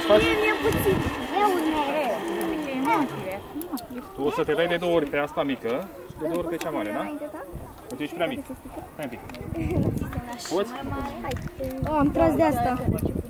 faci? E puțin. E un mereu. Tu o să te dai de 2 ori pe asta mică și de 2 ori pe cea mare, da? Că tu ești prea mic. Hai un pic. Poți? Am tras de asta.